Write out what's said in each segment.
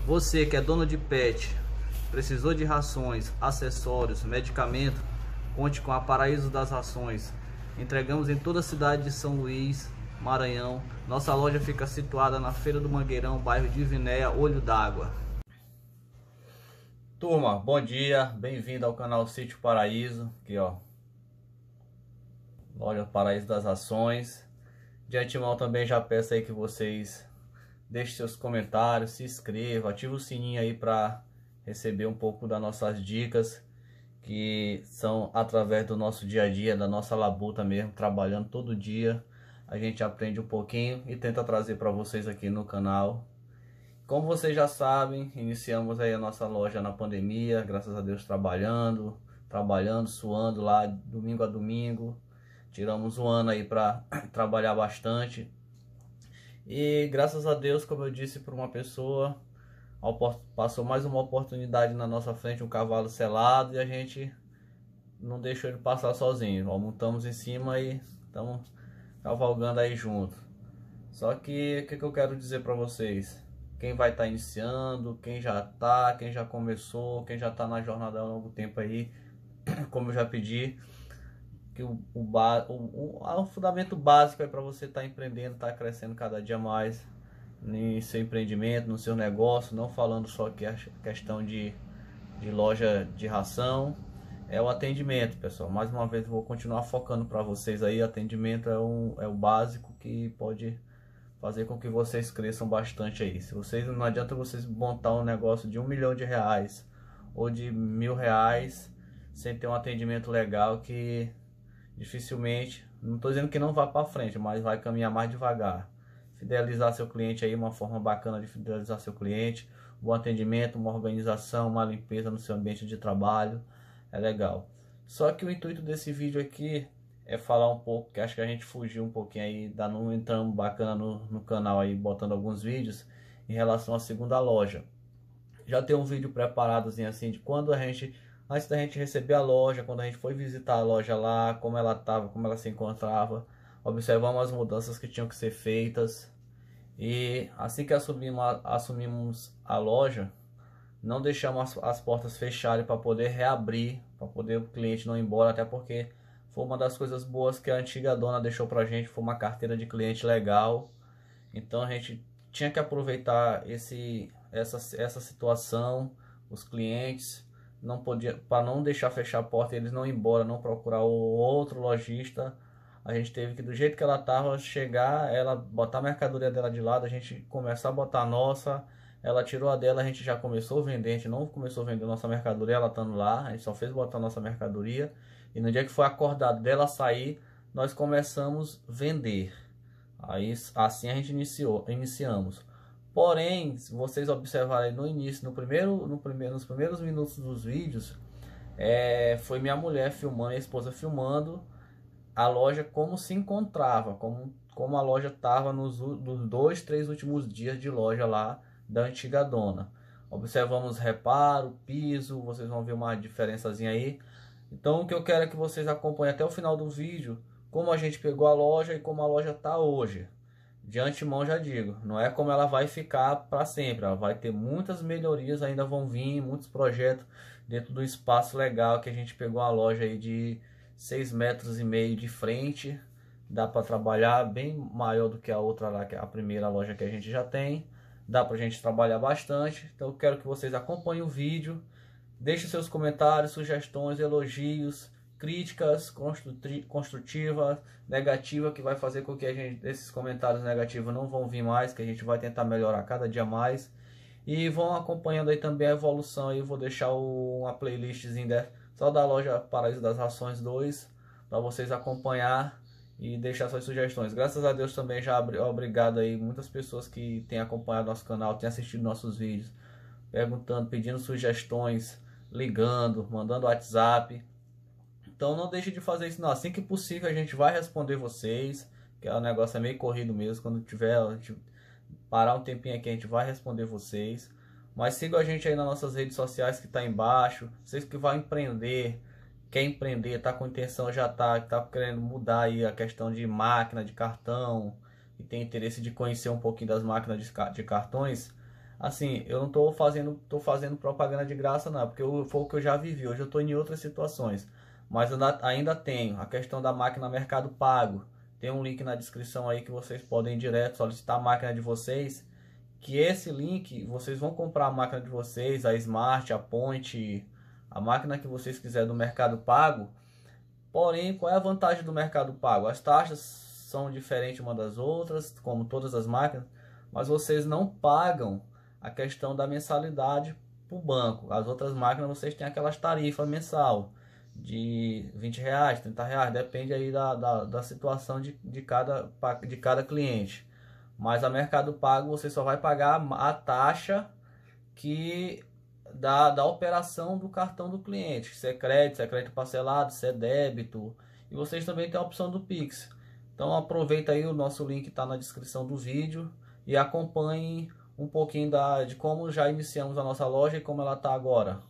Você que é dono de pet, precisou de rações, acessórios, medicamento, conte com a Paraíso das Rações. Entregamos em toda a cidade de São Luís, Maranhão. Nossa loja fica situada na Feira do Mangueirão, bairro de Ivinéia, Olho d'Água. Turma, bom dia, bem-vindo ao canal Sítio Paraíso. Aqui ó, loja Paraíso das Rações. De antemão também já peço aí que vocês deixem seus comentários, se inscreva, ative o sininho aí para receber um pouco das nossas dicas, que são através do nosso dia a dia, da nossa labuta mesmo, trabalhando todo dia. A gente aprende um pouquinho e tenta trazer para vocês aqui no canal. Como vocês já sabem, iniciamos aí a nossa loja na pandemia, graças a Deus trabalhando, suando lá domingo a domingo. Tiramos um ano aí para trabalhar bastante. E graças a Deus, como eu disse para uma pessoa, passou mais uma oportunidade na nossa frente, um cavalo selado, e a gente não deixou ele passar sozinho. Ó, montamos em cima e estamos cavalgando aí junto. Só que o que eu quero dizer para vocês? Quem vai estar iniciando, quem já começou, quem já está na jornada há um longo tempo aí, como eu já pedi, que o fundamento básico é para você estar empreendendo, estar crescendo cada dia mais em seu empreendimento, no seu negócio, não falando só que a questão de loja de ração, é o atendimento, pessoal. Mais uma vez eu vou continuar focando para vocês aí, atendimento é o básico que pode fazer com que vocês cresçam bastante aí. Se vocês, não adianta vocês montar um negócio de R$1 milhão ou de R$1.000 sem ter um atendimento legal, que dificilmente, não estou dizendo que não vá para frente, mas vai caminhar mais devagar. Fidelizar seu cliente aí, uma forma bacana de fidelizar seu cliente, bom atendimento, uma organização, uma limpeza no seu ambiente de trabalho, é legal. Só que o intuito desse vídeo aqui é falar um pouco, que acho que a gente fugiu um pouquinho aí, não entramos bacana no canal aí, botando alguns vídeos em relação à segunda loja. Já tem um vídeo preparado assim de quando antes da gente receber a loja, quando a gente foi visitar a loja lá, como ela estava, como ela se encontrava, observamos as mudanças que tinham que ser feitas. E assim que assumimos a loja, não deixamos as portas fecharem para poder reabrir, para poder o cliente não ir embora, até porque foi uma das coisas boas que a antiga dona deixou pra gente, foi uma carteira de cliente legal. Então a gente tinha que aproveitar essa situação, os clientes não podia, para não deixar fechar a porta, eles não ir embora, não procurar o outro lojista. A gente teve que, do jeito que ela tava, chegar, ela botar a mercadoria dela de lado, a gente começar a botar a nossa. Ela tirou a dela, a gente já começou a vender, a gente não começou a vender nossa mercadoria, ela estando lá, a gente só fez botar a nossa mercadoria. E no dia que foi acordado dela sair, nós começamos a vender. Aí assim a gente iniciamos. Porém, se vocês observarem no início, nos primeiros minutos dos vídeos, foi minha mulher filmando, minha esposa filmando a loja como se encontrava, como a loja estava nos 2, 3 últimos dias de loja lá da antiga dona. Observamos reparo, piso, vocês vão ver uma diferençazinha aí. Então o que eu quero é que vocês acompanhem até o final do vídeo como a gente pegou a loja e como a loja está hoje. De antemão já digo, não é como ela vai ficar para sempre, ela vai ter muitas melhorias, ainda vão vir muitos projetos dentro do espaço legal que a gente pegou a loja aí de 6,5 metros de frente. Dá para trabalhar bem maior do que a outra lá, que é a primeira loja que a gente já tem. Dá para a gente trabalhar bastante. Então eu quero que vocês acompanhem o vídeo. Deixe seus comentários, sugestões, elogios, críticas construtivas, negativas, que vai fazer com que esses comentários negativos não vão vir mais, que a gente vai tentar melhorar cada dia mais. E vão acompanhando aí também a evolução. Aí eu vou deixar uma playlistzinha só da loja Paraíso das Rações 2 para vocês acompanhar e deixar suas sugestões. Graças a Deus também já obrigado aí muitas pessoas que têm acompanhado nosso canal, têm assistido nossos vídeos, perguntando, pedindo sugestões, ligando, mandando WhatsApp. Então não deixe de fazer isso não. Assim que possível a gente vai responder vocês, que o negócio é meio corrido mesmo. Quando tiver, a gente parar um tempinho aqui, a gente vai responder vocês. Mas sigam a gente aí nas nossas redes sociais que tá embaixo. Vocês que vão empreender, quer empreender, tá com intenção, tá querendo mudar aí a questão de máquina, de cartão, e tem interesse de conhecer um pouquinho das máquinas de cartões, Assim, eu não tô fazendo propaganda de graça não, porque foi o que eu já vivi. Hoje eu estou em outras situações, mas ainda tenho a questão da máquina Mercado Pago. Tem um link na descrição aí que vocês podem ir direto solicitar a máquina de vocês, que esse link vocês vão comprar a máquina de vocês, a Smart, a Point, a máquina que vocês quiserem do Mercado Pago. Porém, qual é a vantagem do Mercado Pago? As taxas são diferentes uma das outras, como todas as máquinas, mas vocês não pagam a questão da mensalidade para o banco. As outras máquinas vocês têm aquelas tarifas mensal de R$ 20, R$ 30, depende aí da situação de cada cliente. Mas a Mercado Pago você só vai pagar a taxa que da operação do cartão do cliente, se é crédito parcelado, se é débito, e vocês também têm a opção do Pix. Então aproveita aí, o nosso link está na descrição do vídeo e acompanhe um pouquinho de como já iniciamos a nossa loja e como ela está agora.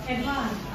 Eduardo.